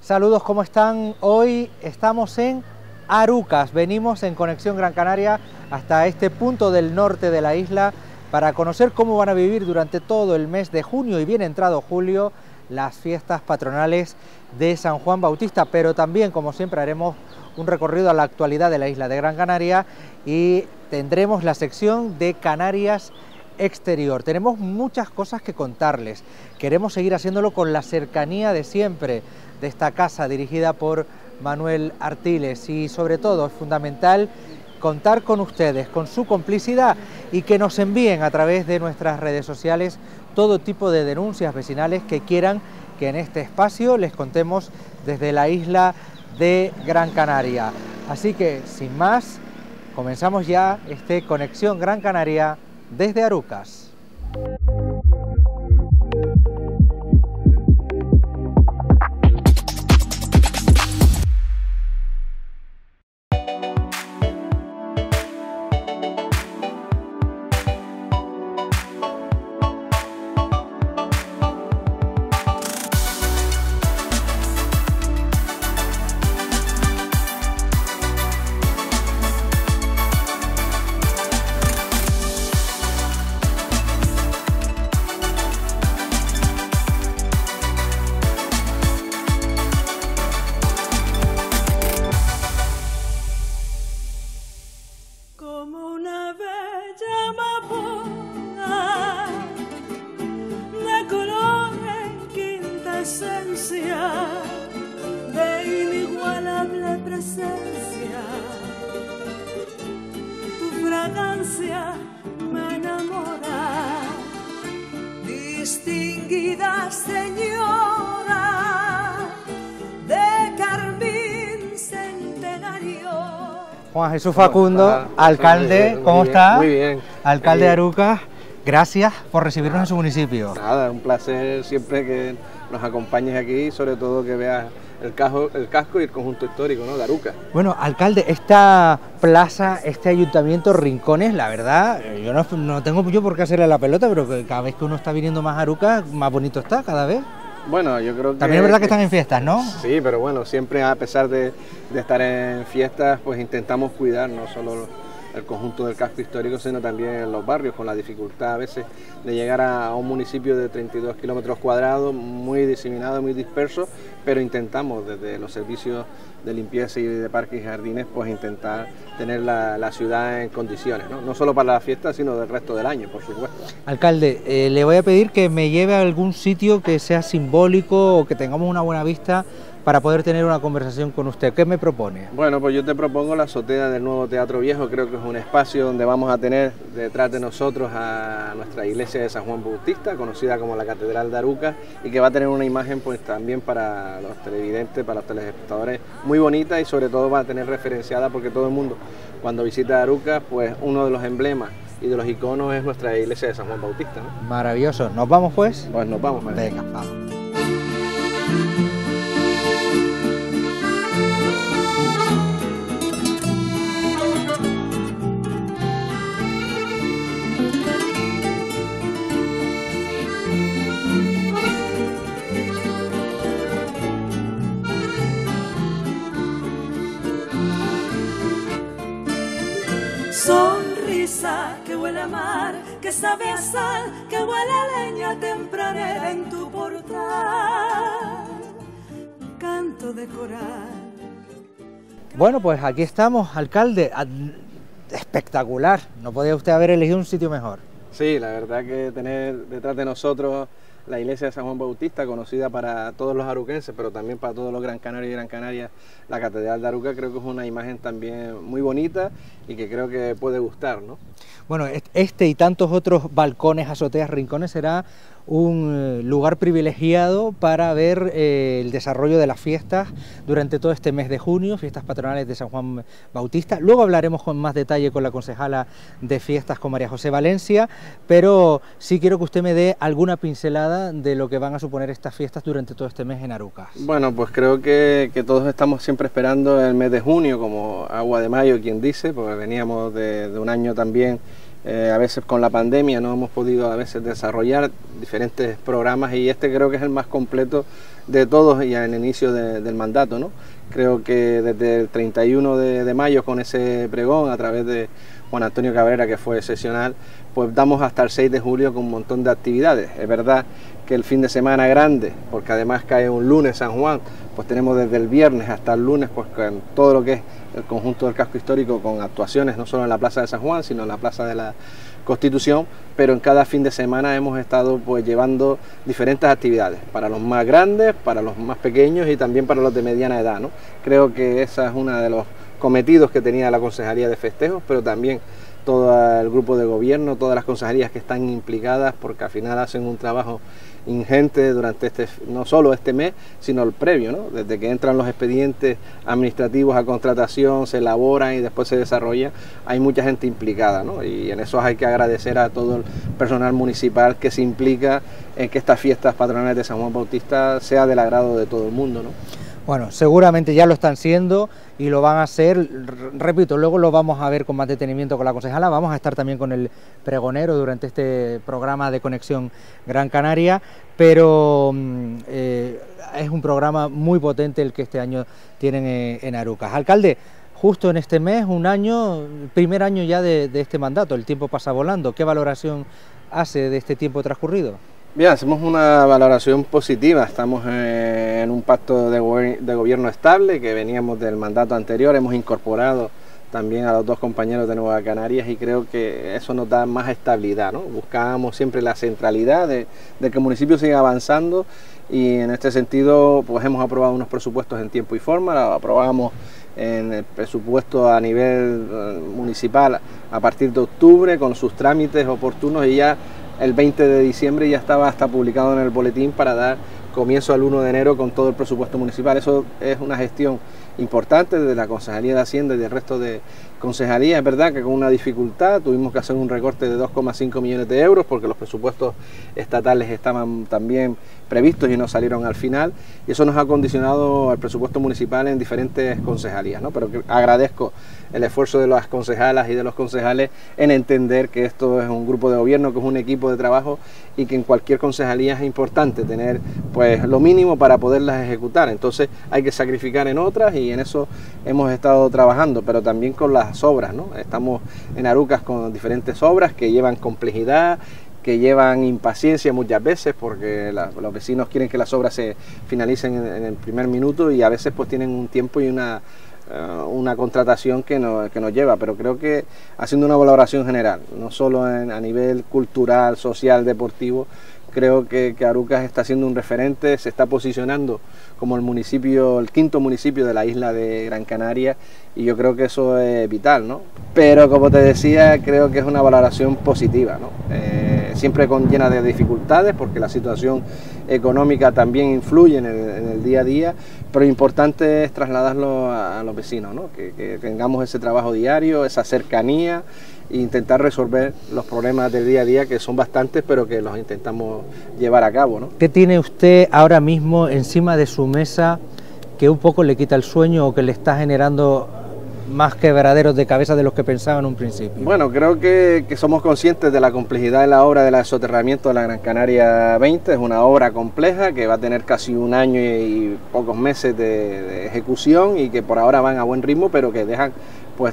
Saludos, ¿cómo están? Hoy estamos en Arucas, venimos en Conexión Gran Canaria hasta este punto del norte de la isla para conocer cómo van a vivir durante todo el mes de junio y bien entrado julio las fiestas patronales de San Juan Bautista, pero también, como siempre, haremos un recorrido a la actualidad de la isla de Gran Canaria y tendremos la sección de Canarias Exterior. Tenemos muchas cosas que contarles, queremos seguir haciéndolo con la cercanía de siempre de esta casa dirigida por Manuel Artiles y sobre todo es fundamental contar con ustedes, con su complicidad y que nos envíen a través de nuestras redes sociales todo tipo de denuncias vecinales que quieran que en este espacio les contemos desde la isla de Gran Canaria. Así que, sin más, comenzamos ya Conexión Gran Canaria desde Arucas. Me enamora, distinguida señora de carmín centenario. Juan Jesús Facundo, alcalde, ¿cómo está? Muy bien. Alcalde de Arucas, gracias por recibirnos en su municipio. Nada, un placer siempre que nos acompañes aquí, sobre todo que veas el casco y el conjunto histórico, ¿no?, de Arucas. Bueno, alcalde, esta plaza, este ayuntamiento Rincones, la verdad, yo no tengo yo por qué hacerle la pelota, pero que cada vez que uno está viniendo más a Arucas, más bonito está cada vez. Bueno, yo creo que... También es verdad que están en fiestas, ¿no? Sí, pero bueno, siempre a pesar de estar en fiestas, pues intentamos cuidar no solo el conjunto del casco histórico, sino también los barrios, con la dificultad a veces de llegar a un municipio de 32 kilómetros cuadrados, muy diseminado, muy disperso, pero intentamos desde los servicios de limpieza y de parques y jardines, pues intentar tener la ciudad en condiciones, ¿no? Solo para las fiestas, sino del resto del año, por supuesto. Alcalde, le voy a pedir que me lleve a algún sitio que sea simbólico o que tengamos una buena vista para poder tener una conversación con usted. ¿Qué me propone? Bueno, pues yo te propongo la azotea del nuevo Teatro Viejo. Creo que es un espacio donde vamos a tener detrás de nosotros a nuestra iglesia de San Juan Bautista, conocida como la Catedral de Arucas, y que va a tener una imagen pues también para los televidentes, para los telespectadores, muy bonita, y sobre todo va a tener referenciada porque todo el mundo cuando visita Arucas, pues uno de los emblemas y de los iconos es nuestra iglesia de San Juan Bautista, ¿no? Maravilloso. ¿Nos vamos pues? Pues nos vamos. Venga, vamos. Sonrisa que huele a mar, que sabe a sal, que huele a leña tempranera en tu portal. Canto de coral. Bueno, pues aquí estamos, alcalde. Espectacular. No podía usted haber elegido un sitio mejor. Sí, la verdad que tener detrás de nosotros la iglesia de San Juan Bautista, conocida para todos los aruquenses, pero también para todos los Gran Canarios y Gran Canarias, la Catedral de Arucas, creo que es una imagen también muy bonita y que creo que puede gustar, ¿no? Bueno, este y tantos otros balcones, azoteas, rincones será un lugar privilegiado para ver el desarrollo de las fiestas durante todo este mes de junio, fiestas patronales de San Juan Bautista. Luego hablaremos con más detalle con la concejala de fiestas, con María José Valencia, pero sí quiero que usted me dé alguna pincelada de lo que van a suponer estas fiestas durante todo este mes en Arucas. Bueno, pues creo que todos estamos siempre esperando el mes de junio como agua de mayo, quien dice, porque veníamos de un año también A veces con la pandemia no hemos podido a veces desarrollar diferentes programas y este creo que es el más completo de todos y en el inicio del mandato, ¿no? Creo que desde el 31 de mayo con ese pregón a través de Juan Antonio Cabrera, que fue excepcional, pues damos hasta el 6 de julio con un montón de actividades. Es verdad que el fin de semana grande, porque además cae un lunes San Juan, pues tenemos desde el viernes hasta el lunes pues con todo lo que es el conjunto del casco histórico con actuaciones no solo en la Plaza de San Juan, sino en la Plaza de la Constitución, pero en cada fin de semana hemos estado pues llevando diferentes actividades para los más grandes, para los más pequeños y también para los de mediana edad, ¿no? Creo que esa es una de los cometidos que tenía la Concejalía de Festejos, pero también todo el grupo de gobierno, todas las concejalías que están implicadas, porque al final hacen un trabajo ingente durante no solo este mes, sino el previo, ¿no? Desde que entran los expedientes administrativos a contratación, se elaboran y después se desarrollan, hay mucha gente implicada, ¿no? Y en eso hay que agradecer a todo el personal municipal que se implica en que estas fiestas patronales de San Juan Bautista sea del agrado de todo el mundo, ¿no? Bueno, seguramente ya lo están siendo y lo van a hacer, repito, luego lo vamos a ver con más detenimiento con la concejala, vamos a estar también con el pregonero durante este programa de Conexión Gran Canaria, pero es un programa muy potente el que este año tienen en Arucas. Alcalde, justo en este mes, un año, primer año ya de este mandato, el tiempo pasa volando, ¿qué valoración hace de este tiempo transcurrido? Bien, hacemos una valoración positiva, estamos en un pacto de gobierno estable que veníamos del mandato anterior, hemos incorporado también a los dos compañeros de Nueva Canarias y creo que eso nos da más estabilidad, ¿no? Buscábamos siempre la centralidad de que el municipio siga avanzando y en este sentido pues hemos aprobado unos presupuestos en tiempo y forma, lo aprobamos en el presupuesto a nivel municipal a partir de octubre con sus trámites oportunos y ya el 20 de diciembre ya estaba hasta publicado en el boletín para dar comienzo al 1 de enero con todo el presupuesto municipal. Eso es una gestión importante de la Concejalía de Hacienda y del resto de concejalías. Es verdad que con una dificultad tuvimos que hacer un recorte de 2,5 millones de euros porque los presupuestos estatales estaban también previstos y no salieron al final y eso nos ha condicionado al presupuesto municipal en diferentes concejalías, ¿no? Pero que agradezco el esfuerzo de las concejalas y de los concejales en entender que esto es un grupo de gobierno, que es un equipo de trabajo y que en cualquier concejalía es importante tener pues lo mínimo para poderlas ejecutar. Entonces hay que sacrificar en otras y en eso hemos estado trabajando, pero también con las obras, ¿no? Estamos en Arucas con diferentes obras que llevan complejidad, que llevan impaciencia muchas veces porque los vecinos quieren que las obras se finalicen en el primer minuto y a veces pues tienen un tiempo y una contratación que nos lleva, pero creo que haciendo una valoración general, no solo a nivel cultural, social, deportivo, creo que Arucas está siendo un referente, se está posicionando como el municipio, el quinto municipio de la isla de Gran Canaria y yo creo que eso es vital, ¿no? Pero como te decía, creo que es una valoración positiva, ¿no? Siempre llena de dificultades porque la situación económica también influye en el día a día, pero lo importante es trasladarlo a los vecinos, ¿no? Que tengamos ese trabajo diario, esa cercanía e intentar resolver los problemas del día a día, que son bastantes, pero que los intentamos llevar a cabo, ¿no? ¿Qué tiene usted ahora mismo encima de su mesa que un poco le quita el sueño o que le está generando más quebraderos de cabeza de los que pensaba en un principio? Bueno, creo que somos conscientes de la complejidad de la obra del soterramiento de la Gran Canaria 20, es una obra compleja que va a tener casi un año y pocos meses de ejecución y que por ahora van a buen ritmo, pero que dejan pues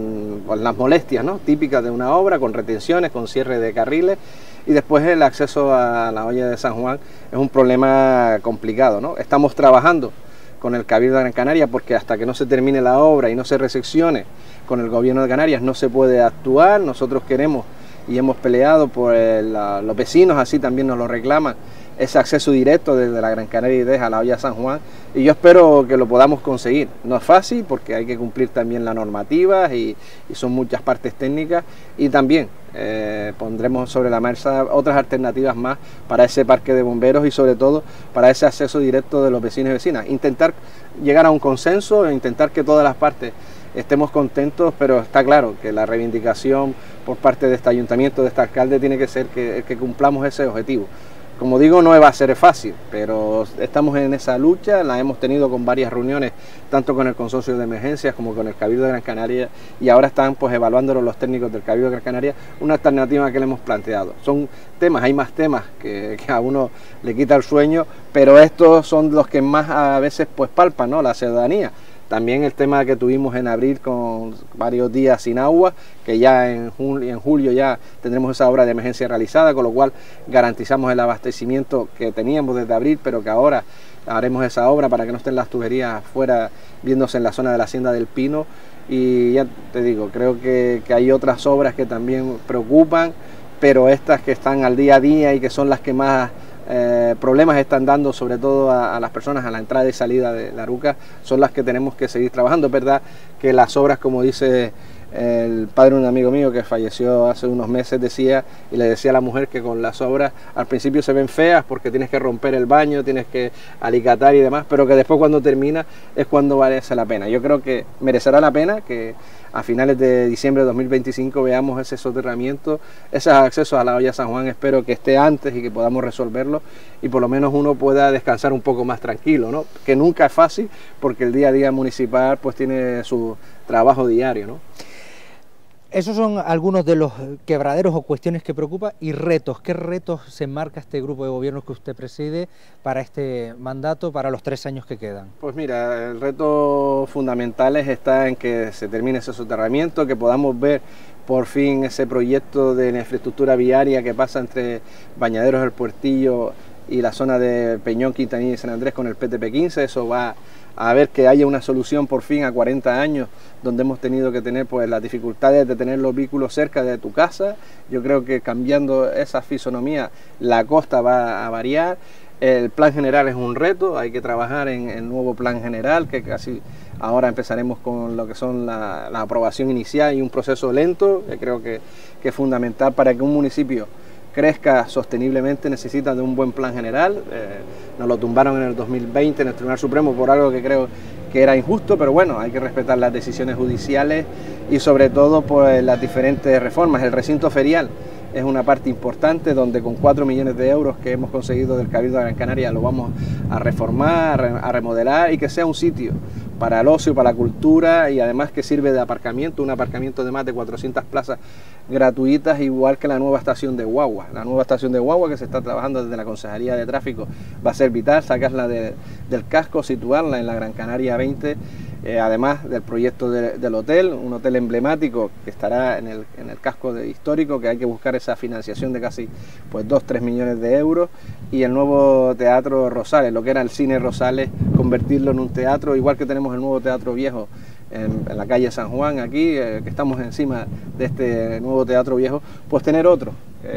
las molestias, ¿no? Típicas de una obra, con retenciones, con cierre de carriles y después el acceso a la olla de San Juan es un problema complicado, ¿no? Estamos trabajando con el Cabildo de Gran Canaria porque hasta que no se termine la obra y no se reseccione con el gobierno de Canarias no se puede actuar. Nosotros queremos y hemos peleado por los vecinos, así también nos lo reclaman, ese acceso directo desde la Gran Canaria y a la olla San Juan y yo espero que lo podamos conseguir. No es fácil porque hay que cumplir también las normativas y son muchas partes técnicas y también pondremos sobre la mesa otras alternativas más para ese parque de bomberos y sobre todo para ese acceso directo de los vecinos y vecinas. Intentar llegar a un consenso e intentar que todas las partes estemos contentos, pero está claro que la reivindicación por parte de este ayuntamiento, de este alcalde, tiene que ser que cumplamos ese objetivo. como digo, no va a ser fácil, pero estamos en esa lucha, la hemos tenido con varias reuniones, tanto con el Consorcio de Emergencias como con el Cabildo de Gran Canaria, y ahora están pues evaluándolo los técnicos del Cabildo de Gran Canaria, una alternativa que le hemos planteado. Son temas, hay más temas que a uno le quita el sueño, pero estos son los que más a veces pues palpan, ¿no?, la ciudadanía. También el tema que tuvimos en abril con varios días sin agua, que ya en julio ya tendremos esa obra de emergencia realizada, con lo cual garantizamos el abastecimiento que teníamos desde abril, pero que ahora haremos esa obra para que no estén las tuberías fuera viéndose en la zona de la Hacienda del Pino. Y ya te digo, creo que hay otras obras que también preocupan, pero estas que están al día a día y que son las que más problemas están dando, sobre todo a las personas a la entrada y salida de Arucas, son las que tenemos que seguir trabajando. Es verdad que las obras, como dice el padre de un amigo mío que falleció hace unos meses, decía, y le decía a la mujer que con las obras al principio se ven feas porque tienes que romper el baño, tienes que alicatar y demás, pero que después cuando termina es cuando merece la pena. Yo creo que merecerá la pena que a finales de diciembre de 2025 veamos ese soterramiento, esos accesos a la olla San Juan. Espero que esté antes y que podamos resolverlo y por lo menos uno pueda descansar un poco más tranquilo, ¿no?, que nunca es fácil porque el día a día municipal pues tiene su trabajo diario, ¿no? Esos son algunos de los quebraderos o cuestiones que preocupan y retos. ¿Qué retos se marca este grupo de gobierno que usted preside para este mandato, para los 3 años que quedan? Pues mira, el reto fundamental está en que se termine ese soterramiento, que podamos ver por fin ese proyecto de la infraestructura viaria que pasa entre Bañaderos del Puertillo y la zona de Peñón, Quintanilla y San Andrés con el PTP-15. Eso va a ver que haya una solución por fin a 40 años donde hemos tenido que tener pues las dificultades de tener los vehículos cerca de tu casa. Yo creo que cambiando esa fisonomía la costa va a variar. El plan general es un reto, hay que trabajar en el nuevo plan general, que casi ahora empezaremos con lo que son la aprobación inicial y un proceso lento, que creo que es fundamental para que un municipio crezca sosteniblemente. Necesita de un buen plan general. Nos lo tumbaron en el 2020 en el Tribunal Supremo por algo que creo que era injusto, pero bueno, hay que respetar las decisiones judiciales y sobre todo pues las diferentes reformas. El recinto ferial es una parte importante donde con 4 millones de euros que hemos conseguido del Cabildo de Gran Canaria lo vamos a reformar, a remodelar y que sea un sitio para el ocio, para la cultura y además que sirve de aparcamiento, un aparcamiento de más de 400 plazas gratuitas, igual que la nueva estación de guagua. La nueva estación de guagua que se está trabajando desde la Consejería de Tráfico va a ser vital, sacarla del casco, situarla en la Gran Canaria 20, además del proyecto del hotel, un hotel emblemático que estará en el casco histórico, que hay que buscar esa financiación de casi pues 2-3 millones de euros, y el nuevo Teatro Rosales, lo que era el Cine Rosales, convertirlo en un teatro, igual que tenemos el nuevo Teatro Viejo en la calle San Juan, aquí, que estamos encima de este nuevo Teatro Viejo, pues tener otro,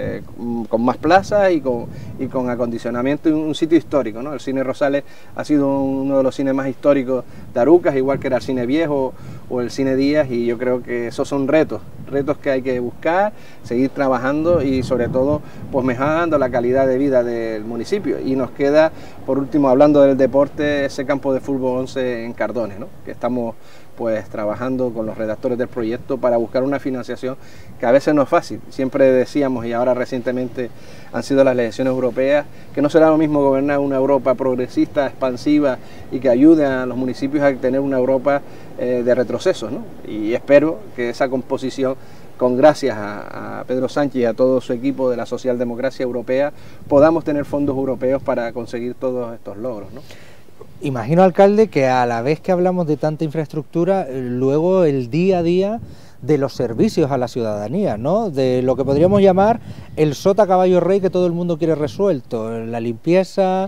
con más plazas y con acondicionamiento, y un sitio histórico, ¿no? El Cine Rosales ha sido uno de los cines más históricos de Arucas, igual que era el Cine Viejo o el Cine Díaz, y yo creo que esos son retos que hay que buscar, seguir trabajando y sobre todo pues mejorando la calidad de vida del municipio. Y nos queda, por último, hablando del deporte, ese campo de fútbol 11 en Cardones, ¿no?, que estamos pues trabajando con los redactores del proyecto para buscar una financiación que a veces no es fácil. Siempre decíamos, y ahora recientemente han sido las elecciones europeas, que no será lo mismo gobernar una Europa progresista, expansiva y que ayude a los municipios a tener una Europa de retrocesos, ¿no? Y espero que esa composición, con gracias a Pedro Sánchez y a todo su equipo de la socialdemocracia europea, podamos tener fondos europeos para conseguir todos estos logros, ¿no? Imagino, alcalde, que a la vez que hablamos de tanta infraestructura, luego el día a día de los servicios a la ciudadanía, ¿no?, de lo que podríamos llamar el sota caballo rey que todo el mundo quiere resuelto, la limpieza,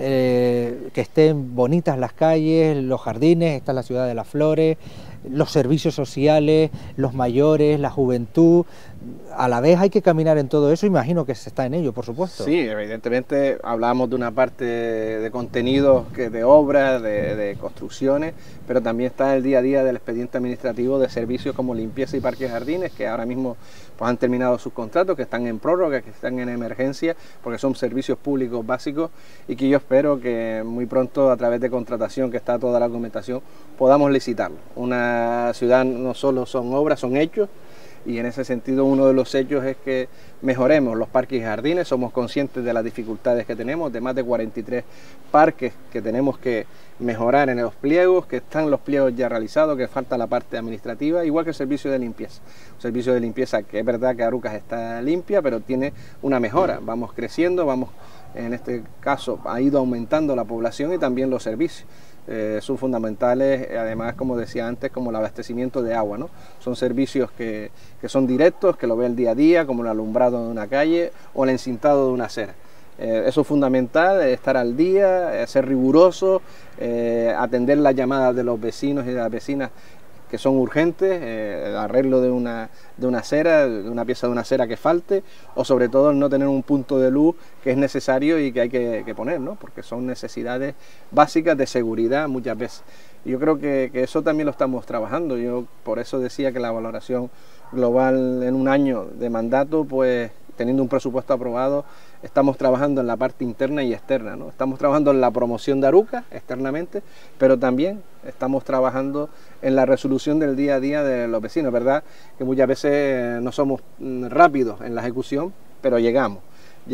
que estén bonitas las calles, los jardines, esta es la ciudad de las flores, los servicios sociales, los mayores, la juventud. A la vez hay que caminar en todo eso, imagino que se está en ello, por supuesto. Sí, evidentemente hablamos de una parte de contenidos, de obras, de construcciones, pero también está el día a día del expediente administrativo de servicios como limpieza y parques y jardines, que ahora mismo pues han terminado sus contratos, que están en prórroga, que están en emergencia, porque son servicios públicos básicos y que yo espero que muy pronto, a través de contratación, que está toda la documentación, podamos licitarlo. Una ciudad no solo son obras, son hechos, y en ese sentido uno de los hechos es que mejoremos los parques y jardines. Somos conscientes de las dificultades que tenemos, de más de 43 parques que tenemos que mejorar en los pliegos, que están los pliegos ya realizados, que falta la parte administrativa, igual que el servicio de limpieza. Un servicio de limpieza que es verdad que Arucas está limpia, pero tiene una mejora. Vamos creciendo, en este caso ha ido aumentando la población y también los servicios. Son fundamentales, además, como decía antes, como el abastecimiento de agua, ¿no? Son servicios que son directos, que lo ve el día a día, como el alumbrado de una calle o el encintado de una acera. Eso es fundamental, estar al día, ser riguroso, atender las llamadas de los vecinos y de las vecinas que son urgentes, el arreglo de una acera, de una pieza de una acera que falte, o sobre todo el no tener un punto de luz que es necesario y que hay que poner, ¿no? Porque son necesidades básicas de seguridad muchas veces. Yo creo que eso también lo estamos trabajando. Yo por eso decía que la valoración global en un año de mandato, pues teniendo un presupuesto aprobado, estamos trabajando en la parte interna y externa, ¿no? Estamos trabajando en la promoción de Arucas externamente, pero también estamos trabajando en la resolución del día a día de los vecinos, ¿verdad? Que muchas veces no somos rápidos en la ejecución, pero llegamos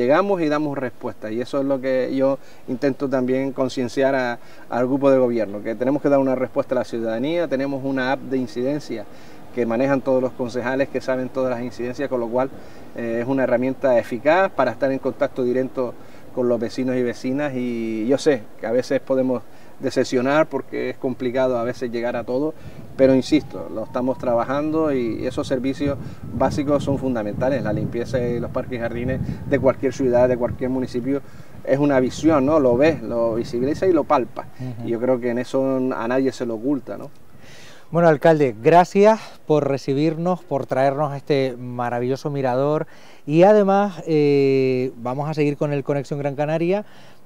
y damos respuesta, y eso es lo que yo intento también concienciar al grupo de gobierno, que tenemos que dar una respuesta a la ciudadanía. Tenemos una app de incidencia que manejan todos los concejales, que saben todas las incidencias, con lo cual es una herramienta eficaz para estar en contacto directo con los vecinos y vecinas. Y yo sé que a veces podemos decepcionar porque es complicado a veces llegar a todo, pero insisto, lo estamos trabajando y esos servicios básicos son fundamentales. La limpieza y los parques y jardines de cualquier ciudad, de cualquier municipio, es una visión, ¿no? Lo ves, lo visibiliza y lo palpa. Y yo creo que en eso a nadie se lo oculta, ¿no? Bueno, alcalde, gracias por recibirnos, por traernos este maravilloso mirador, y además vamos a seguir con el Conexión Gran Canaria,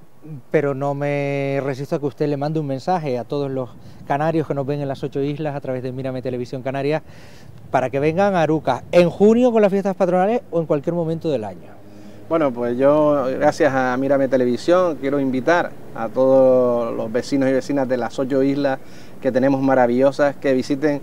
pero no me resisto a que usted le mande un mensaje a todos los canarios que nos ven en las 8 islas a través de Mírame Televisión Canarias, para que vengan a Arucas en junio con las fiestas patronales o en cualquier momento del año. Bueno, pues yo, gracias a Mírame Televisión, quiero invitar a todos los vecinos y vecinas de las 8 islas que tenemos maravillosas, que visiten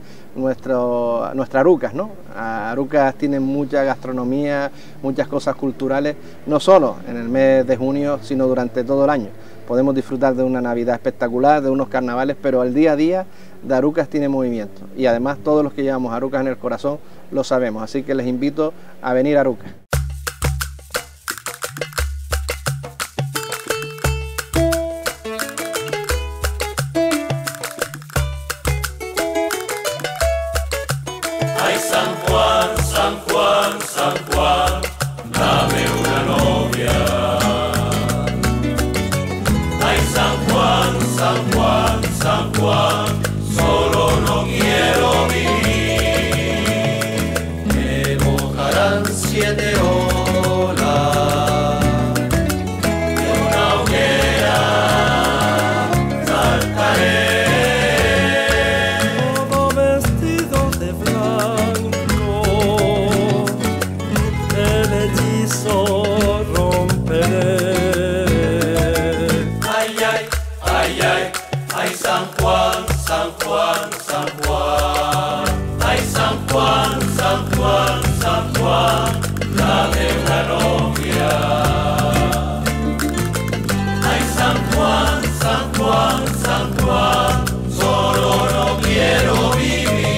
nuestra Arucas, ¿no? Arucas tiene mucha gastronomía, muchas cosas culturales, no solo en el mes de junio, sino durante todo el año. Podemos disfrutar de una Navidad espectacular, de unos carnavales, pero el día a día de Arucas tiene movimiento. Y además todos los que llevamos Arucas en el corazón lo sabemos, así que les invito a venir a Arucas. San Juan, San Juan, San Juan, dame una novia. Ay, San Juan, San Juan, San Juan, solo no quiero vivir. Me mojarán 7 olas de una hoguera, saltaré. San Juan, San Juan, San Juan, ay San Juan, San Juan, San Juan, dame una novia. Ay San Juan, San Juan, San Juan, solo no quiero vivir.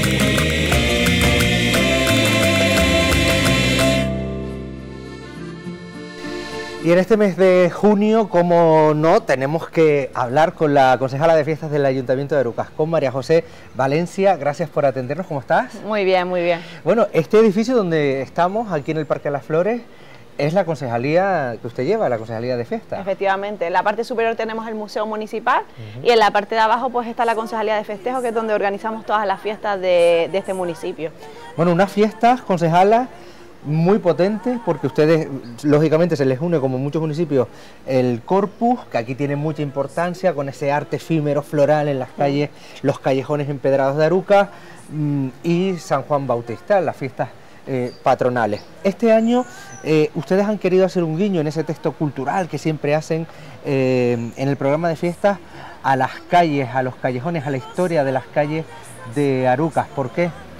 Y en este mes de junio, como no, tenemos que hablar con la concejala de fiestas del Ayuntamiento de Arucas, con María José Valencia. Gracias por atendernos, ¿cómo estás? Muy bien, muy bien. Bueno, este edificio donde estamos, aquí en el Parque de las Flores, es la concejalía que usted lleva, la concejalía de fiestas. Efectivamente, en la parte superior tenemos el Museo Municipal y en la parte de abajo pues está la concejalía de festejos, que es donde organizamos todas las fiestas de este municipio. Bueno, unas fiestas, concejala, muy potentes, porque ustedes, lógicamente, se les une, como en muchos municipios, el Corpus, que aquí tiene mucha importancia, con ese arte efímero floral en las calles, los callejones empedrados de Arucas, y San Juan Bautista, las fiestas patronales. Este año ustedes han querido hacer un guiño en ese texto cultural que siempre hacen en el programa de fiestas a las calles, a los callejones, a la historia de las calles de Arucas. ¿Por qué?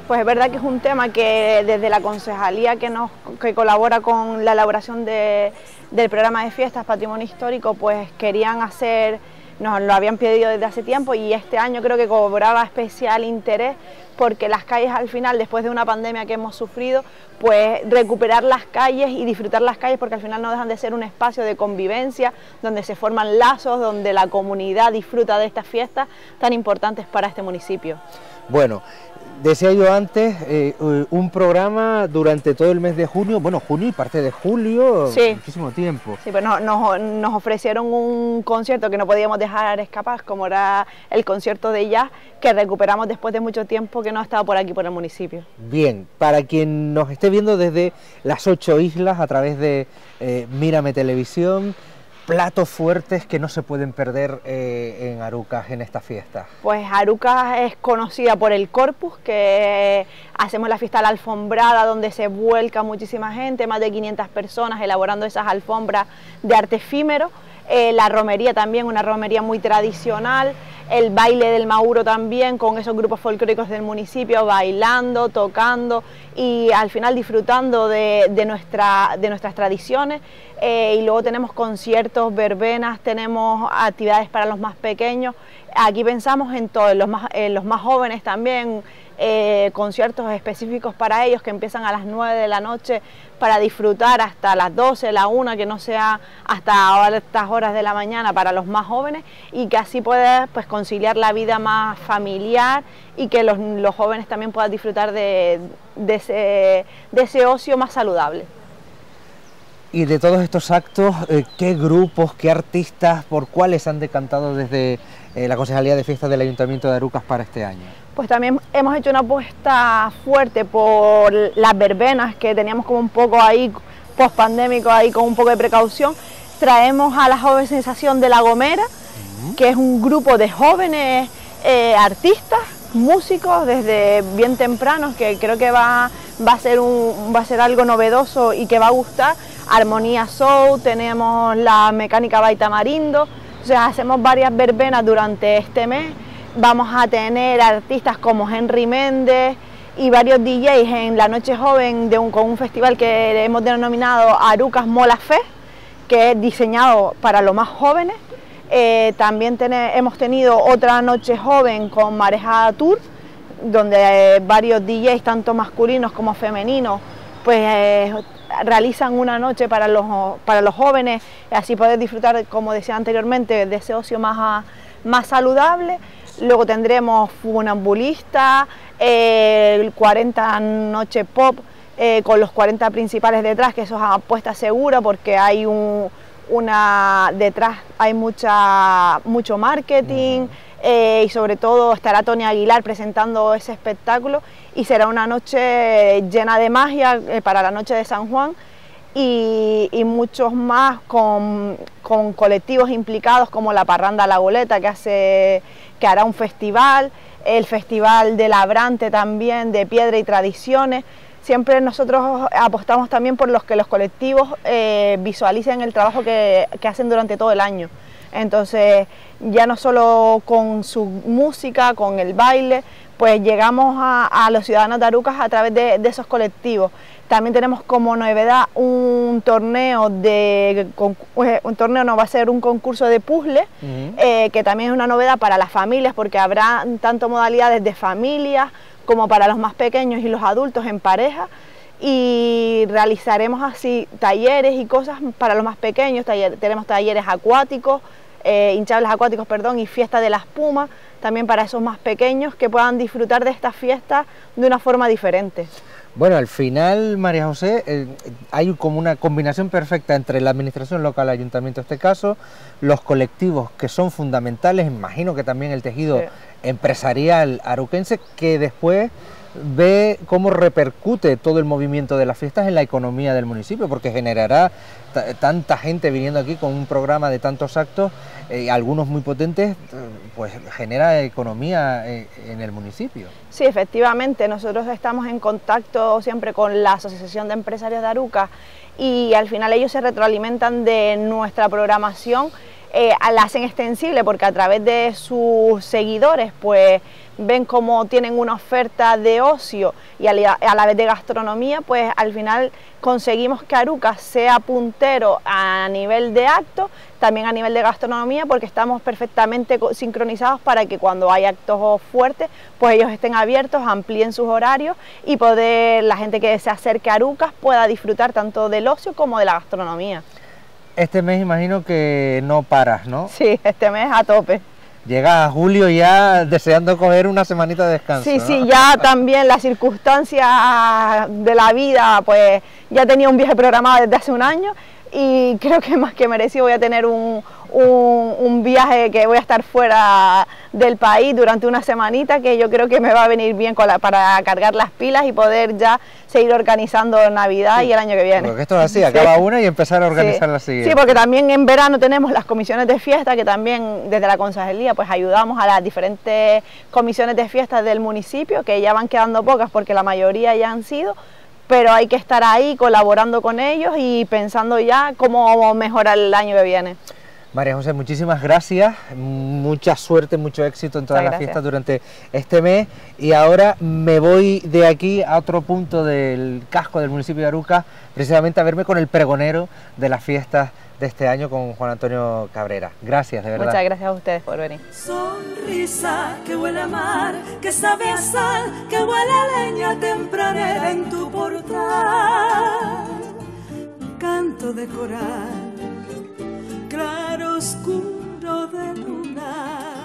Pues es verdad que es un tema que desde la concejalía que colabora con la elaboración del programa de fiestas Patrimonio Histórico, pues querían hacer, nos lo habían pedido desde hace tiempo, y este año creo que cobraba especial interés porque las calles al final, después de una pandemia que hemos sufrido, pues recuperar las calles y disfrutar las calles, porque al final no dejan de ser un espacio de convivencia, donde se forman lazos, donde la comunidad disfruta de estas fiestas tan importantes para este municipio. Bueno, decía yo antes, un programa durante todo el mes de junio, bueno, junio y parte de julio, sí, muchísimo tiempo. Sí, pues nos ofrecieron un concierto que no podíamos dejar escapar, como era el concierto de jazz, que recuperamos después de mucho tiempo que no ha estado por aquí, por el municipio. Bien, para quien nos esté viendo desde las 8 islas a través de Mírame Televisión, platos fuertes que no se pueden perder en Arucas en esta fiesta. Pues Arucas es conocida por el Corpus, que hacemos la fiesta de la alfombrada, donde se vuelca muchísima gente, más de 500 personas elaborando esas alfombras de arte efímero. La romería también, una romería muy tradicional, el baile del Mauro también, con esos grupos folclóricos del municipio, bailando, tocando y al final disfrutando de nuestras tradiciones. Y luego tenemos conciertos, verbenas, tenemos actividades para los más pequeños. Aquí pensamos en todos, los más jóvenes también, conciertos específicos para ellos que empiezan a las 9 de la noche para disfrutar hasta las 12, la 1, que no sea hasta estas horas de la mañana para los más jóvenes, y que así puedas pues conciliar la vida más familiar y que los jóvenes también puedan disfrutar de ese ocio más saludable. Y de todos estos actos, ¿qué grupos, qué artistas, por cuáles han decantado desde la Concejalía de Fiestas del Ayuntamiento de Arucas para este año? Pues también hemos hecho una apuesta fuerte por las verbenas, que teníamos como un poco ahí, post-pandémico, ahí con un poco de precaución. Traemos a la Joven Sensación de La Gomera, que es un grupo de jóvenes artistas, músicos, desde bien tempranos, que creo que va a ser algo novedoso y que va a gustar. Armonía Soul, tenemos la Mecánica Baita Marindo, o sea, hacemos varias verbenas durante este mes. Vamos a tener artistas como Henry Méndez y varios DJs en la Noche Joven con un festival que hemos denominado Arucas Mola Fest, que es diseñado para los más jóvenes. También hemos tenido otra Noche Joven con Marejada Tour, donde varios DJs, tanto masculinos como femeninos, pues realizan una noche para los jóvenes, así poder disfrutar, como decía anteriormente, de ese ocio más saludable. Luego tendremos Funambulista, el 40 Noche Pop, con los 40 principales detrás, que eso es apuesta segura porque hay detrás hay mucho marketing, y sobre todo estará Tony Aguilar presentando ese espectáculo, y será una noche llena de magia para la noche de San Juan, y muchos más con colectivos implicados como la Parranda La Goleta, que hará un festival, el Festival de Labrante también, de Piedra y Tradiciones. Siempre nosotros apostamos también por los que los colectivos visualicen el trabajo que hacen durante todo el año. Entonces, ya no solo con su música, con el baile, pues llegamos a los ciudadanos de Arucas a través de esos colectivos. También tenemos como novedad un torneo no va a ser un concurso de puzzles, que también es una novedad para las familias, porque habrá tanto modalidades de familias como para los más pequeños y los adultos en pareja, y realizaremos así talleres y cosas para los más pequeños. Tenemos talleres acuáticos, hinchables acuáticos, perdón, y fiesta de la espuma, también para esos más pequeños que puedan disfrutar de esta fiesta de una forma diferente. Bueno, al final, María José, hay como una combinación perfecta entre la administración local, el ayuntamiento en este caso, los colectivos que son fundamentales, imagino que también el tejido empresarial aruquense, que después ve cómo repercute todo el movimiento de las fiestas en la economía del municipio, porque generará tanta gente viniendo aquí con un programa de tantos actos, algunos muy potentes, pues genera economía en el municipio. Sí, efectivamente, nosotros estamos en contacto siempre con la Asociación de Empresarios de Arucas, y al final ellos se retroalimentan de nuestra programación, la hacen extensible porque a través de sus seguidores pues ven cómo tienen una oferta de ocio y a la vez de gastronomía, pues al final conseguimos que Arucas sea puntero a nivel de actos, también a nivel de gastronomía, porque estamos perfectamente sincronizados para que cuando hay actos fuertes, pues ellos estén abiertos, amplíen sus horarios y poder la gente que se acerque a Arucas pueda disfrutar tanto del ocio como de la gastronomía. Este mes imagino que no paras, ¿no? Sí, este mes a tope. Llega a julio ya deseando coger una semanita de descanso. Sí, ¿no? sí, ya también las circunstancias de la vida, pues ya tenía un viaje programado desde hace un año y creo que más que merecido voy a tener un viaje que voy a estar fuera del país durante una semanita, que yo creo que me va a venir bien para cargar las pilas y poder ya seguir organizando Navidad y el año que viene. Porque esto es así, acaba una y empezar a organizar la siguiente. Sí, porque también en verano tenemos las comisiones de fiesta, que también desde la concejalía pues ayudamos a las diferentes comisiones de fiestas del municipio, que ya van quedando pocas porque la mayoría ya han sido, pero hay que estar ahí colaborando con ellos y pensando ya cómo mejorar el año que viene. María José, muchísimas gracias, mucha suerte, mucho éxito en todas las fiestas durante este mes, y ahora me voy de aquí a otro punto del casco del municipio de Arucas, precisamente a verme con el pregonero de las fiestas de este año, con Juan Antonio Cabrera. Gracias, de verdad. Muchas gracias a ustedes por venir. Sonrisa que huele a mar, que sabe a sal, que huele a leña tempranera en tu portal. Canto de coral, claro oscuro de luna.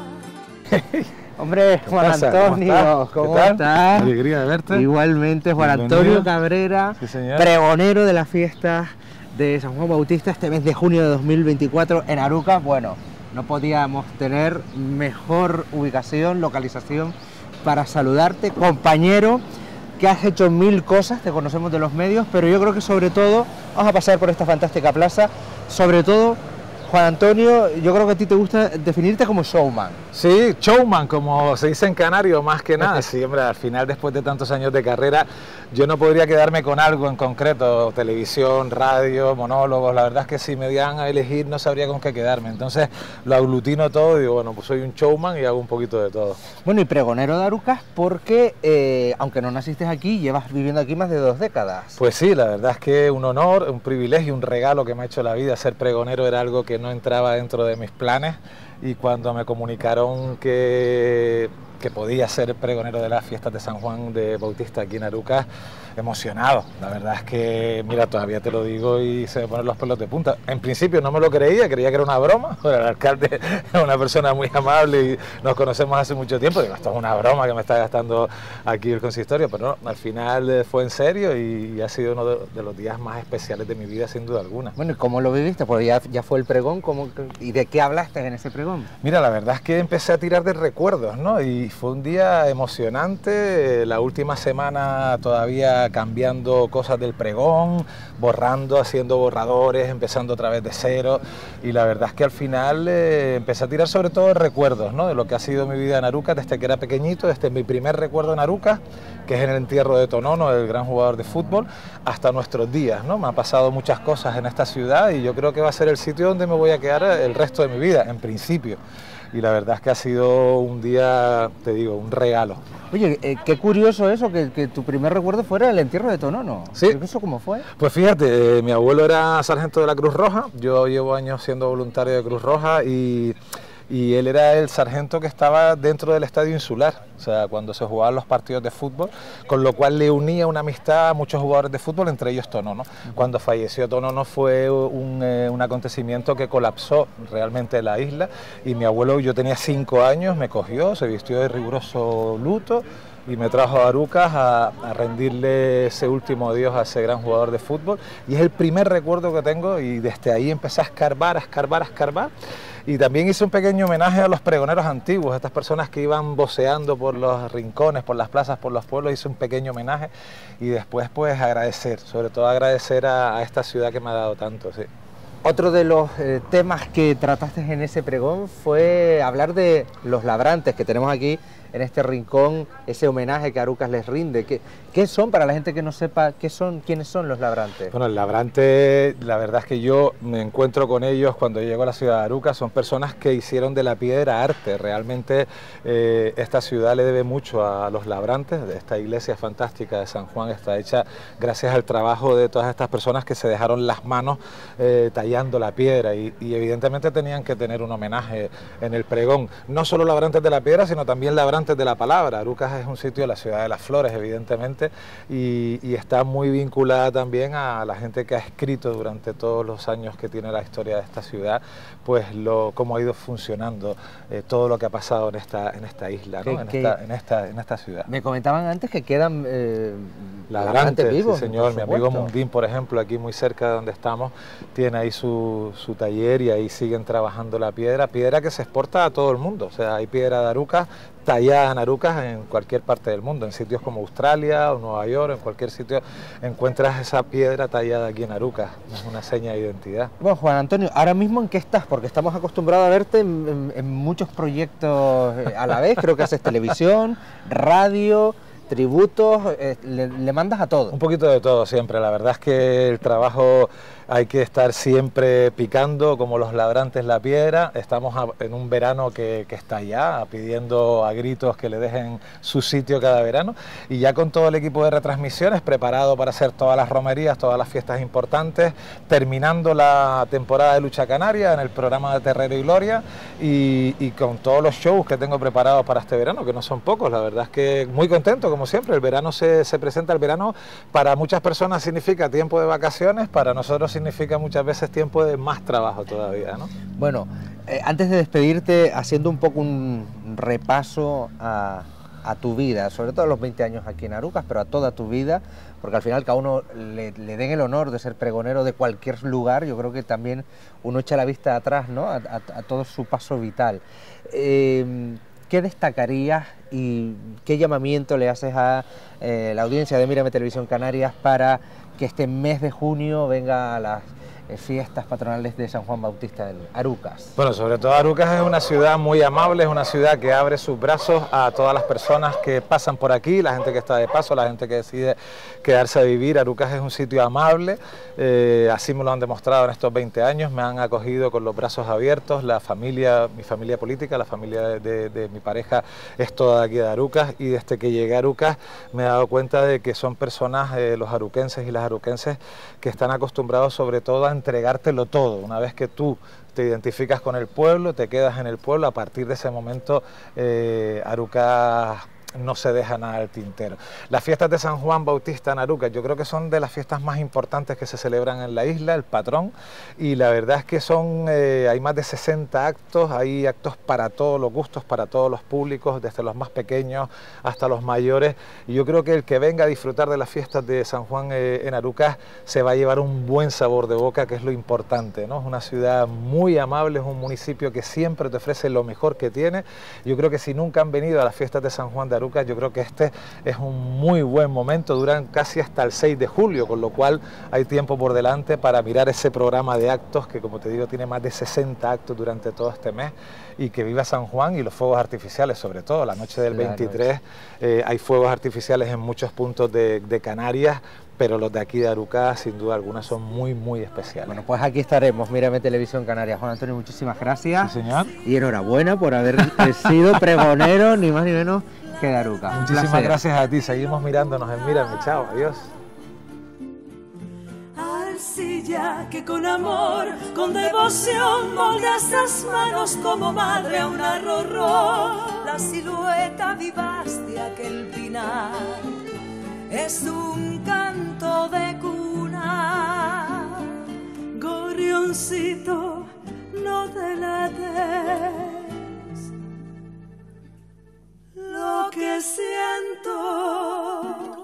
Hombre, Juan Antonio, ¿cómo estás? Alegría de verte. Igualmente, Juan Antonio Cabrera, pregonero de las fiestas de San Juan Bautista este mes de junio de 2024 en Arucas. Bueno, no podíamos tener mejor ubicación, localización para saludarte, compañero, que has hecho mil cosas, te conocemos de los medios, pero yo creo que sobre todo, vamos a pasar por esta fantástica plaza, sobre todo, Juan Antonio, yo creo que a ti te gusta definirte como showman. Sí, showman, como se dice en canario, más que nada. Sí, hombre, al final, después de tantos años de carrera, yo no podría quedarme con algo en concreto, televisión, radio, monólogos. La verdad es que si me dieran a elegir no sabría con qué quedarme. Entonces lo aglutino todo y digo, bueno, pues soy un showman y hago un poquito de todo. Bueno, y pregonero de Arucas porque, aunque no naciste aquí, llevas viviendo aquí más de 2 décadas. Pues sí, la verdad es que un honor, un privilegio, un regalo que me ha hecho la vida. Ser pregonero era algo que no entraba dentro de mis planes, y cuando me comunicaron que podía ser pregonero de las fiestas de San Juan de Bautista aquí en Arucas, emocionado. La verdad es que, mira, todavía te lo digo y se me ponen los pelos de punta. En principio no me lo creía que era una broma. Bueno, el alcalde es una persona muy amable y nos conocemos hace mucho tiempo. Digo, esto es una broma que me está gastando aquí el consistorio, pero no, al final fue en serio y ha sido uno de los días más especiales de mi vida, sin duda alguna. Bueno, ¿y cómo lo viviste? Porque ya fue el pregón, ¿y de qué hablaste en ese pregón? Mira, la verdad es que empecé a tirar de recuerdos, ¿no? Y fue un día emocionante. La última semana todavía cambiando cosas del pregón, borrando, haciendo borradores, empezando otra vez de cero, y la verdad es que al final empecé a tirar sobre todo recuerdos, ¿no? De lo que ha sido mi vida en Arucas desde que era pequeñito, desde mi primer recuerdo en Arucas, que es en el entierro de Tonono, el gran jugador de fútbol, hasta nuestros días, ¿no? Me han pasado muchas cosas en esta ciudad y yo creo que va a ser el sitio donde me voy a quedar el resto de mi vida, en principio. Y la verdad es que ha sido un día, te digo, un regalo. Oye, qué curioso eso, que tu primer recuerdo fuera el entierro de Tonono. Sí. ¿Eso cómo fue? Pues fíjate, mi abuelo era sargento de la Cruz Roja, yo llevo años siendo voluntario de Cruz Roja y él era el sargento que estaba dentro del estadio insular, o sea, cuando se jugaban los partidos de fútbol, con lo cual le unía una amistad a muchos jugadores de fútbol, entre ellos Tonono. Cuando falleció Tonono fue un acontecimiento que colapsó realmente la isla, y mi abuelo, yo tenía 5 años, me cogió, se vistió de riguroso luto y me trajo a Arucas a rendirle ese último adiós a ese gran jugador de fútbol, y es el primer recuerdo que tengo, y desde ahí empecé a escarbar, y también hice un pequeño homenaje a los pregoneros antiguos, a estas personas que iban voceando por los rincones, por las plazas, por los pueblos. Hice un pequeño homenaje y después pues agradecer, sobre todo agradecer a esta ciudad que me ha dado tanto, sí. Otro de los temas que trataste en ese pregón fue hablar de los labrantes que tenemos aquí en este rincón, ese homenaje que Arucas les rinde. ¿Qué son, para la gente que no sepa quiénes son los labrantes? Bueno, el labrante, la verdad es que yo me encuentro con ellos cuando llego a la ciudad de Arucas. Son personas que hicieron de la piedra arte. Realmente esta ciudad le debe mucho a los labrantes. Esta iglesia fantástica de San Juan está hecha gracias al trabajo de todas estas personas que se dejaron las manos tallando la piedra, y evidentemente tenían que tener un homenaje en el pregón. No solo labrantes de la piedra, sino también labrantes de la palabra. Arucas es un sitio de la ciudad de las flores, evidentemente, y está muy vinculada también a la gente que ha escrito durante todos los años que tiene la historia de esta ciudad, pues cómo ha ido funcionando todo lo que ha pasado en esta isla, ¿no? en esta ciudad. Me comentaban antes que quedan labrantes vivos. Sí, señor. Mi amigo Mundín, por ejemplo, aquí muy cerca de donde estamos, tiene ahí su taller, y ahí siguen trabajando la piedra que se exporta a todo el mundo. O sea, hay piedra de Arucas tallada en Arucas en cualquier parte del mundo, en sitios como Australia o Nueva York, en cualquier sitio encuentras esa piedra tallada aquí en Arucas. Es una seña de identidad. Bueno, Juan Antonio, ahora mismo ¿en qué estás? Porque estamos acostumbrados a verte en muchos proyectos a la vez. Creo que haces televisión, radio, tributos, le mandas a todo. Un poquito de todo siempre. La verdad es que el trabajo hay que estar siempre picando como los labrantes la piedra. Estamos en un verano que está ya pidiendo a gritos que le dejen su sitio cada verano, y ya con todo el equipo de retransmisiones preparado para hacer todas las romerías, todas las fiestas importantes, terminando la temporada de Lucha Canaria en el programa de Terrero y Gloria, y con todos los shows que tengo preparados para este verano, que no son pocos. La verdad es que muy contento, como siempre. El verano se presenta. El verano para muchas personas significa tiempo de vacaciones, para nosotros significa muchas veces tiempo de más trabajo todavía, ¿no? Bueno, antes de despedirte, haciendo un poco un repaso a tu vida, sobre todo a los 20 años aquí en Arucas, pero a toda tu vida, porque al final cada uno le den el honor de ser pregonero de cualquier lugar. Yo creo que también uno echa la vista atrás, ¿no?, a todo su paso vital. ¿Qué destacarías y qué llamamiento le haces a la audiencia de Mírame Televisión Canarias para que este mes de junio venga a las fiestas patronales de San Juan Bautista de Arucas? Bueno, sobre todo Arucas es una ciudad muy amable, es una ciudad que abre sus brazos a todas las personas que pasan por aquí, la gente que está de paso, la gente que decide quedarse a vivir. Arucas es un sitio amable, así me lo han demostrado en estos 20 años, me han acogido con los brazos abiertos. La familia, mi familia política, la familia de mi pareja es toda de aquí de Arucas, y desde que llegué a Arucas me he dado cuenta de que son personas, los aruquenses y las aruquenses, que están acostumbrados sobre todo a entregártelo todo. Una vez que tú te identificas con el pueblo, te quedas en el pueblo, a partir de ese momento Arucas no se deja nada al tintero. Las fiestas de San Juan Bautista en Arucas yo creo que son de las fiestas más importantes que se celebran en la isla, el patrón, y la verdad es que hay más de 60 actos, hay actos para todos los gustos, para todos los públicos, desde los más pequeños hasta los mayores, y yo creo que el que venga a disfrutar de las fiestas de San Juan en Arucas se va a llevar un buen sabor de boca, que es lo importante, ¿no? Es una ciudad muy amable, es un municipio que siempre te ofrece lo mejor que tiene. Yo creo que si nunca han venido a las fiestas de San Juan de Arucas, yo creo que este es un muy buen momento. Duran casi hasta el 6 de julio, con lo cual hay tiempo por delante para mirar ese programa de actos que, como te digo, tiene más de 60 actos durante todo este mes, y que viva San Juan y los fuegos artificiales, sobre todo la noche del 23, hay fuegos artificiales en muchos puntos de Canarias, pero los de aquí de Arucas, sin duda alguna, son muy, muy especiales. Bueno, pues aquí estaremos, Mírame Televisión Canarias. Juan Antonio, muchísimas gracias. Sí, señor. Y enhorabuena por haber sido pregonero, ni más ni menos que de Arucas. Muchísimas gracias a ti, seguimos mirándonos en Mírame, chao, adiós. Arcilla que con amor, con devoción, molde estas manos como madre a una rorró. La silueta vivaz de aquel pinar es un canto de cuna. Gorrioncito, no delates lo que siento.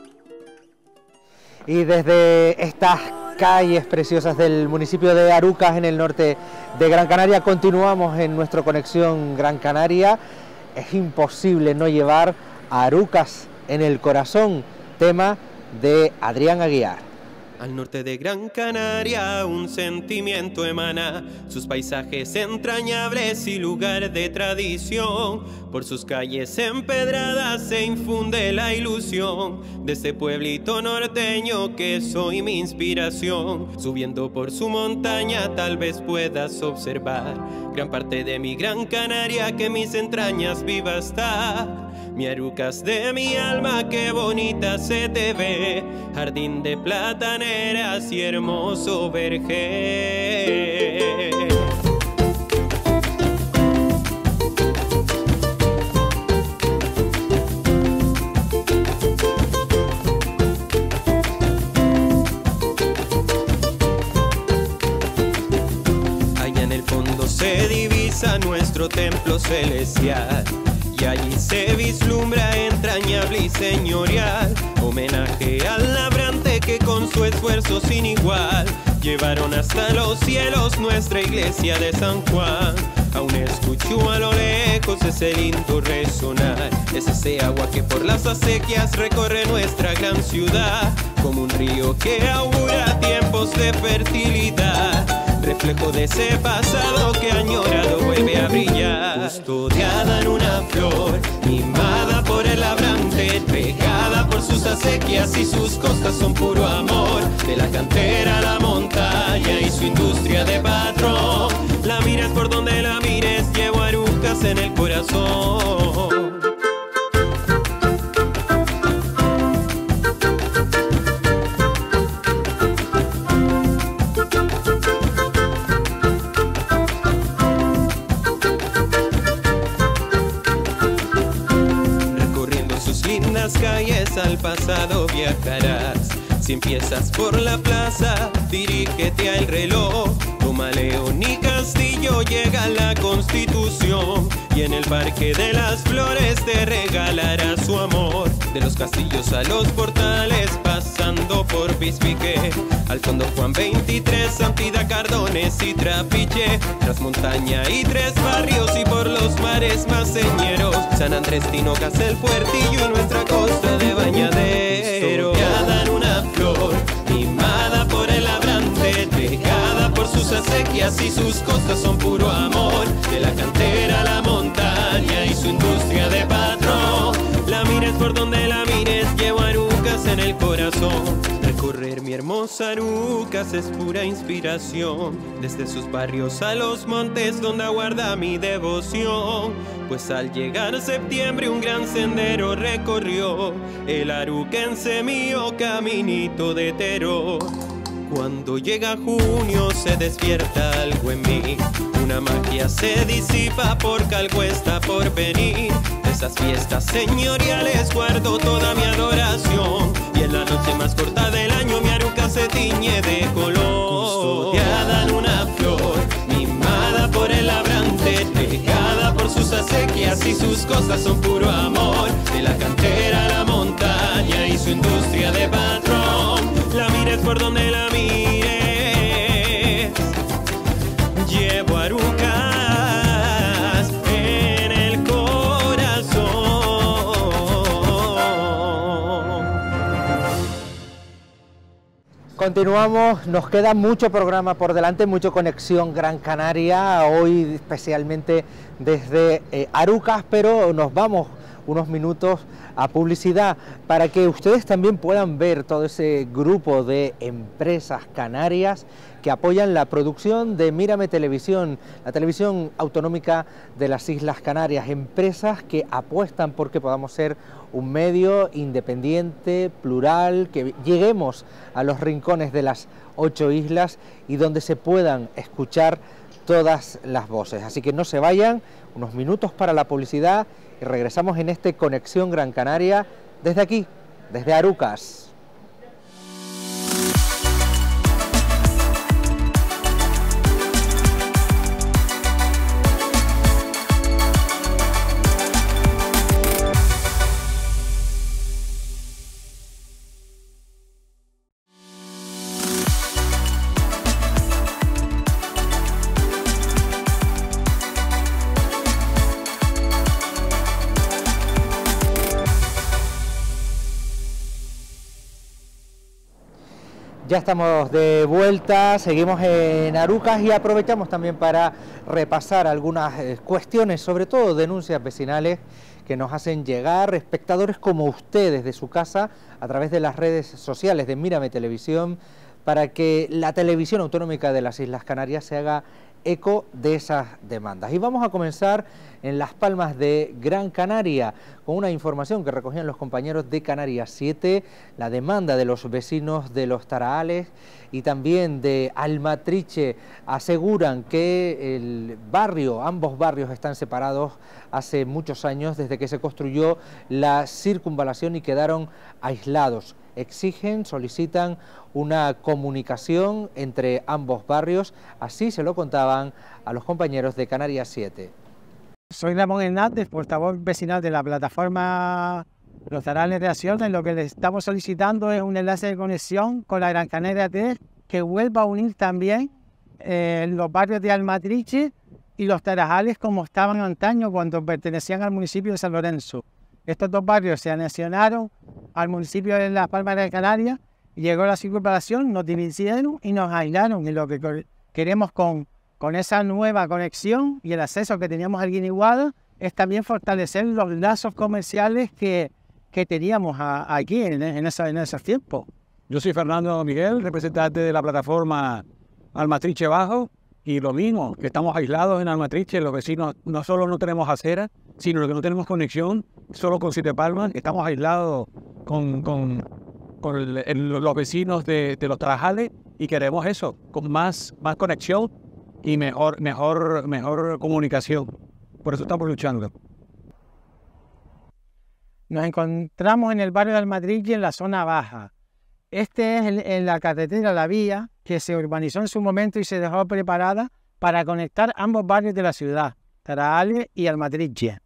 Y desde estas calles preciosas del municipio de Arucas, en el norte de Gran Canaria, continuamos en nuestra conexión Gran Canaria. Es imposible no llevar a Arucas en el corazón, tema de Adrián Aguiar. Al norte de Gran Canaria un sentimiento emana, sus paisajes entrañables y lugar de tradición. Por sus calles empedradas se infunde la ilusión de ese pueblito norteño que soy mi inspiración. Subiendo por su montaña tal vez puedas observar gran parte de mi Gran Canaria, que en mis entrañas viva está. Mi Arucas de mi alma, qué bonita se te ve, jardín de plataneras y hermoso vergel. Allá en el fondo se divisa nuestro templo celestial, y allí se vislumbra entrañable y señorial homenaje al labrante que con su esfuerzo sin igual llevaron hasta los cielos nuestra iglesia de San Juan. Aún escucho a lo lejos ese lindo resonar, es ese agua que por las acequias recorre nuestra gran ciudad, como un río que augura tiempos de fertilidad, reflejo de ese pasado que añorado vuelve a brillar. Custodiada en una flor, mimada por el labrante, regada por sus acequias y sus costas son puro amor. De la cantera a la montaña y su industria de patrón, la mires por donde la mires, llevo Arucas en el corazón. Calles al pasado viajarás. Si empiezas por la plaza, dirígete al reloj. Toma León y Castillo, llega a la Constitución, y en el Parque de las Flores te regalará su amor. De los castillos a los portales, pasando por Pispiqué, al fondo Juan 23, Santidad, Cardones y Trapiche, tras montaña y tres barrios, y por los mares más señeros, San Andrés, Tinocas, el Puertillo y nuestra costa de bañadero. Custodiada en una flor, mimada por el labrante, regada por sus acequias y sus costas son puro amor. De la cantera a la montaña y su industria de patrón, la mires por donde la mires, llevo Arucas en el corazón. Recorrer mi hermosa Arucas es pura inspiración, desde sus barrios a los montes donde aguarda mi devoción. Pues al llegar septiembre un gran sendero recorrió el aruquense mío, caminito de Teró. Cuando llega junio se despierta algo en mí, una magia se disipa porque algo está por venir. De esas fiestas señoriales guardo toda mi adoración, y en la noche más corta del año mi Arucas se tiñe de color. Custodiada en una flor, mimada por el labrante, regada por sus acequias y sus costas son puro amor. De la cantera a la montaña y su industria de patrón, la mires por donde la mires, llevo Arucas en el corazón. Continuamos, nos queda mucho programa por delante, mucho Conexión Gran Canaria, hoy especialmente desde Arucas, pero nos vamos unos minutos a publicidad para que ustedes también puedan ver todo ese grupo de empresas canarias que apoyan la producción de Mírame Televisión, la televisión autonómica de las Islas Canarias, empresas que apuestan porque podamos ser un medio independiente, plural, que lleguemos a los rincones de las 8 islas y donde se puedan escuchar todas las voces. Así que no se vayan, unos minutos para la publicidad y regresamos en este Conexión Gran Canaria desde aquí, desde Arucas. Ya estamos de vuelta, seguimos en Arucas y aprovechamos también para repasar algunas cuestiones, sobre todo denuncias vecinales que nos hacen llegar espectadores como ustedes de su casa a través de las redes sociales de Mírame Televisión, para que la televisión autonómica de las Islas Canarias se haga eco de esas demandas. Y vamos a comenzar en Las Palmas de Gran Canaria con una información que recogían los compañeros de Canarias 7, la demanda de los vecinos de Los Tarahales y también de Almatriche. Aseguran que el barrio, ambos barrios están separados hace muchos años desde que se construyó la circunvalación y quedaron aislados. Exigen, solicitan una comunicación entre ambos barrios, así se lo contaban a los compañeros de Canarias 7. Soy Ramón Hernández, portavoz vecinal de la plataforma Los Tarahales de Acción. Lo que le estamos solicitando es un enlace de conexión con la Gran Canaria 3 que vuelva a unir también los barrios de Almatriche y Los Tarahales como estaban antaño cuando pertenecían al municipio de San Lorenzo. Estos dos barrios se anexionaron al municipio de Las Palmas de Canarias, llegó la circunvalación, nos dividieron y nos aislaron. Y lo que queremos con esa nueva conexión y el acceso que teníamos al Guiniguada es también fortalecer los lazos comerciales que teníamos aquí en esos tiempos. Yo soy Fernando Miguel, representante de la plataforma Almatriche Bajo, y lo mismo, que estamos aislados en Almatriche. Los vecinos no solo no tenemos acera, sino que no tenemos conexión solo con Siete Palmas. Estamos aislados con los vecinos de Los Tarahales y queremos eso, con más conexión y mejor comunicación. Por eso estamos luchando. Nos encontramos en el barrio de Almatriche, en la zona baja. Este es en la carretera, la vía, que se urbanizó en su momento y se dejó preparada para conectar ambos barrios de la ciudad, Tarahales y Almatriche.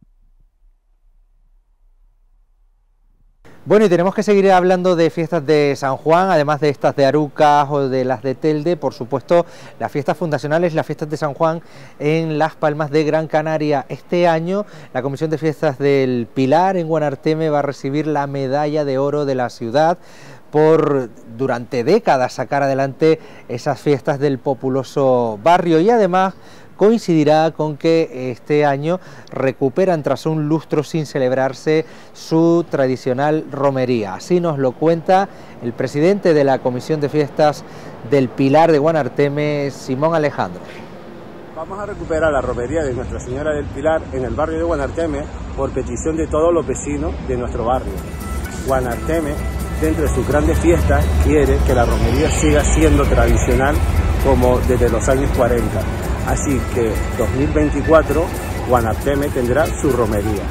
Bueno, y tenemos que seguir hablando de fiestas de San Juan, además de estas de Arucas o de las de Telde, por supuesto, las fiestas fundacionales, las fiestas de San Juan en Las Palmas de Gran Canaria. Este año, la Comisión de Fiestas del Pilar en Guanarteme va a recibir la medalla de oro de la ciudad por durante décadas sacar adelante esas fiestas del populoso barrio, y además coincidirá con que este año recuperan tras un lustro sin celebrarse su tradicional romería. Así nos lo cuenta el presidente de la Comisión de Fiestas del Pilar de Guanarteme, Simón Alejandro. Vamos a recuperar la romería de Nuestra Señora del Pilar en el barrio de Guanarteme por petición de todos los vecinos de nuestro barrio. Guanarteme, dentro de sus grandes fiestas, quiere que la romería siga siendo tradicional como desde los años 40. Así que 2024 Guanarteme tendrá su romería.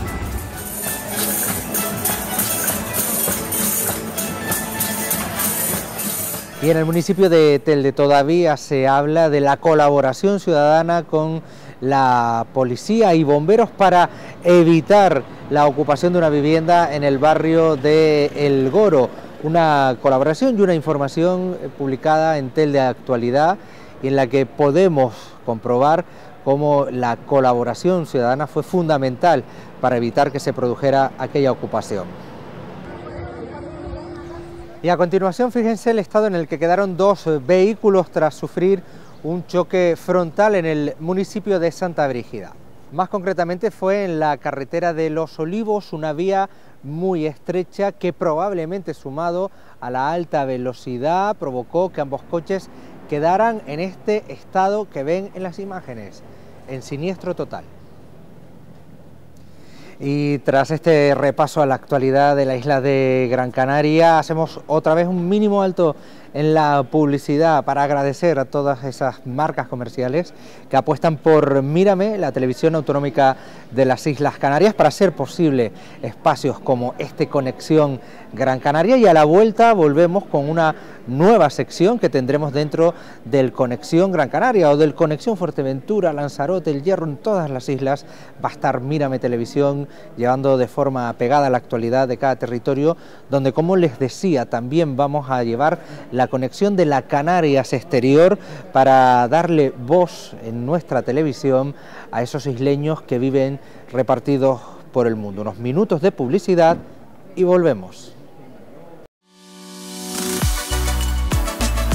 Y en el municipio de Telde todavía se habla de la colaboración ciudadana con la policía y bomberos para evitar la ocupación de una vivienda en el barrio de El Goro. Una colaboración y una información publicada en Telde Actualidad, y en la que podemos comprobar cómo la colaboración ciudadana fue fundamental para evitar que se produjera aquella ocupación. Y a continuación, fíjense el estado en el que quedaron dos vehículos tras sufrir un choque frontal en el municipio de Santa Brígida. Más concretamente fue en la carretera de Los Olivos, una vía muy estrecha que probablemente, sumado a la alta velocidad, provocó que ambos coches quedaran en este estado que ven en las imágenes, en siniestro total. Y tras este repaso a la actualidad de la isla de Gran Canaria, hacemos otra vez un mínimo alto en la publicidad para agradecer a todas esas marcas comerciales que apuestan por Mírame, la televisión autonómica de las Islas Canarias, para hacer posible espacios como este Conexión Gran Canaria. Y a la vuelta volvemos con una nueva sección que tendremos dentro del Conexión Gran Canaria o del Conexión Fuerteventura, Lanzarote, El Hierro. En todas las islas va a estar Mírame Televisión, llevando de forma pegada a la actualidad de cada territorio, donde, como les decía, también vamos a llevar la conexión de la Canarias exterior para darle voz en nuestra televisión a esos isleños que viven repartidos por el mundo. Unos minutos de publicidad y volvemos.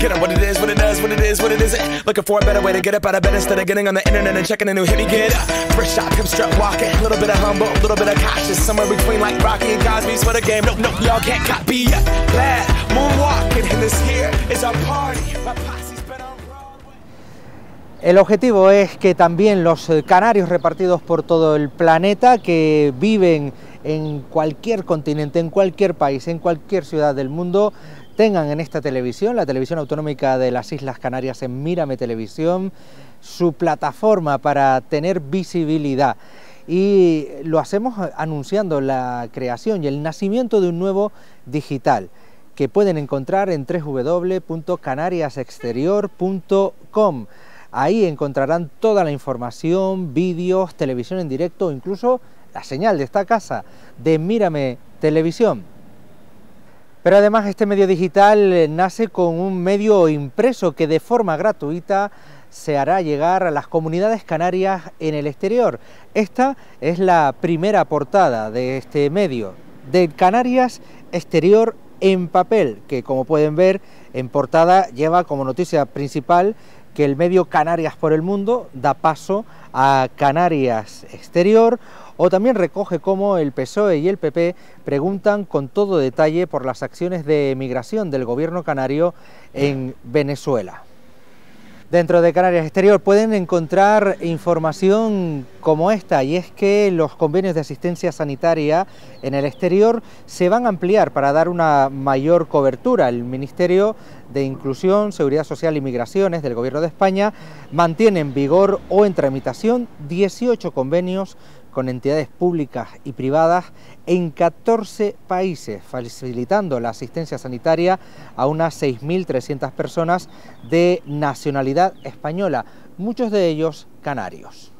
Get up what it is, what it does, what it is, what it isn't. Looking for a better way to get up out of bed instead of getting on the internet and checking a new hit. Me get up, fresh shot, come strut walking. A little bit of humble, a little bit of cautious. Somewhere between like Rocky and Cosby's for the game. No, y'all can't copy yet. Glad moonwalking and this here is our party. My posse's been on Broadway. El objetivo es que también los canarios repartidos por todo el planeta, que viven en cualquier continente, en cualquier país, en cualquier ciudad del mundo, tengan en esta televisión, la televisión autonómica de las Islas Canarias, en Mírame Televisión, su plataforma para tener visibilidad. Y lo hacemos anunciando la creación y el nacimiento de un nuevo digital que pueden encontrar en www.canariasexterior.com. Ahí encontrarán toda la información, vídeos, televisión en directo, incluso la señal de esta casa de Mírame Televisión. Pero además este medio digital nace con un medio impreso que de forma gratuita se hará llegar a las comunidades canarias en el exterior. Esta es la primera portada de este medio, de Canarias Exterior en papel, que como pueden ver en portada lleva como noticia principal que el medio Canarias por el Mundo da paso a Canarias Exterior, o también recoge cómo el PSOE y el PP preguntan con todo detalle por las acciones de migración del gobierno canario en Venezuela. Dentro de Canarias Exterior pueden encontrar información como esta, y es que los convenios de asistencia sanitaria en el exterior se van a ampliar para dar una mayor cobertura. El Ministerio de Inclusión, Seguridad Social y Migraciones del Gobierno de España mantiene en vigor o en tramitación 18 convenios con entidades públicas y privadas en 14 países, facilitando la asistencia sanitaria a unas 6.300 personas de nacionalidad española, muchos de ellos canarios.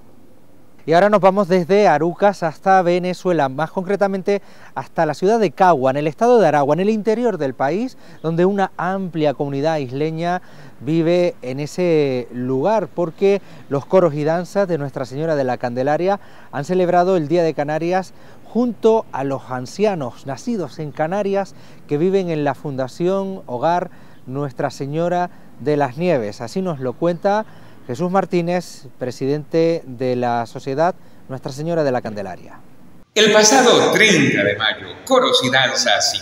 Y ahora nos vamos desde Arucas hasta Venezuela, más concretamente hasta la ciudad de Cagua, en el estado de Aragua, en el interior del país, donde una amplia comunidad isleña vive en ese lugar, porque los coros y danzas de Nuestra Señora de la Candelaria han celebrado el Día de Canarias junto a los ancianos nacidos en Canarias que viven en la Fundación Hogar Nuestra Señora de las Nieves. Así nos lo cuenta Jesús Martínez, presidente de la Sociedad Nuestra Señora de la Candelaria. El pasado 30 de mayo, coros y danzas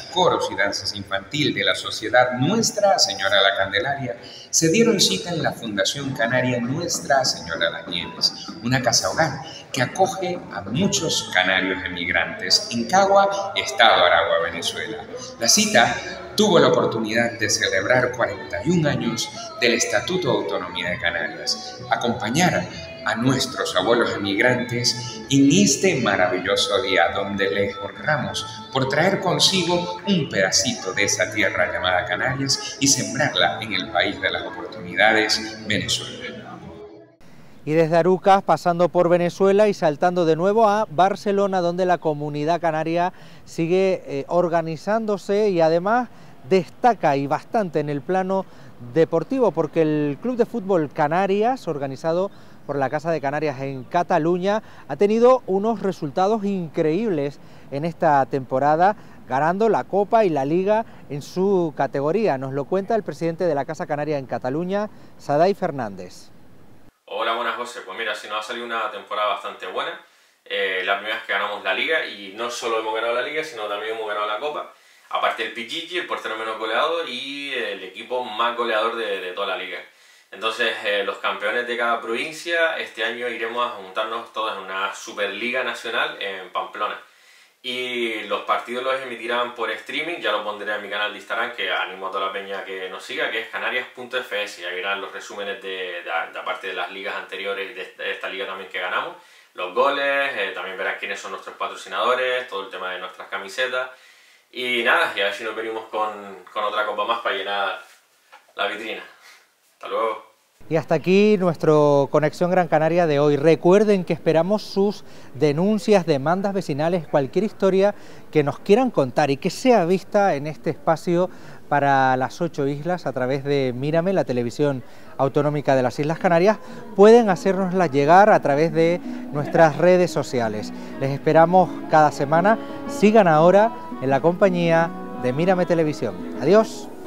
infantil de la Sociedad Nuestra Señora de la Candelaria se dieron cita en la Fundación Canaria Nuestra Señora de las Nieves, una casa hogar que acoge a muchos canarios emigrantes en Cagua, estado Aragua, Venezuela. La cita tuvo la oportunidad de celebrar 41 años del Estatuto de Autonomía de Canarias, acompañar a nuestros abuelos emigrantes en este maravilloso día donde les honramos por traer consigo un pedacito de esa tierra llamada Canarias y sembrarla en el país de las oportunidades, Venezuela. Y desde Arucas, pasando por Venezuela y saltando de nuevo a Barcelona, donde la comunidad canaria sigue organizándose y además destaca y bastante en el plano deportivo, porque el Club de Fútbol Canarias, organizado por la Casa de Canarias en Cataluña, ha tenido unos resultados increíbles en esta temporada, ganando la Copa y la Liga en su categoría. Nos lo cuenta el presidente de la Casa Canaria en Cataluña, Sadai Fernández. Hola, buenas José. Pues mira, sí nos ha salido una temporada bastante buena. La primera vez que ganamos la Liga, y no solo hemos ganado la Liga, sino también hemos ganado la Copa. Aparte el Pichichi, el portero menos goleador, y el equipo más goleador de toda la Liga. Entonces, los campeones de cada provincia, este año iremos a juntarnos todos en una Superliga Nacional en Pamplona. Y los partidos los emitirán por streaming, ya lo pondré en mi canal de Instagram, que animo a toda la peña que nos siga, que es canarias.fs, y ahí verán los resúmenes de aparte de las ligas anteriores, de esta liga también que ganamos, los goles, también verán quiénes son nuestros patrocinadores, todo el tema de nuestras camisetas. Y nada, y a ver si nos venimos con otra copa más para llenar la vitrina. Hasta luego. Y hasta aquí nuestro Conexión Gran Canaria de hoy. Recuerden que esperamos sus denuncias, demandas vecinales, cualquier historia que nos quieran contar y que sea vista en este espacio para las 8 islas a través de Mírame, la televisión autonómica de las Islas Canarias. Pueden hacérnosla llegar a través de nuestras redes sociales. Les esperamos cada semana. Sigan ahora en la compañía de Mírame Televisión. Adiós.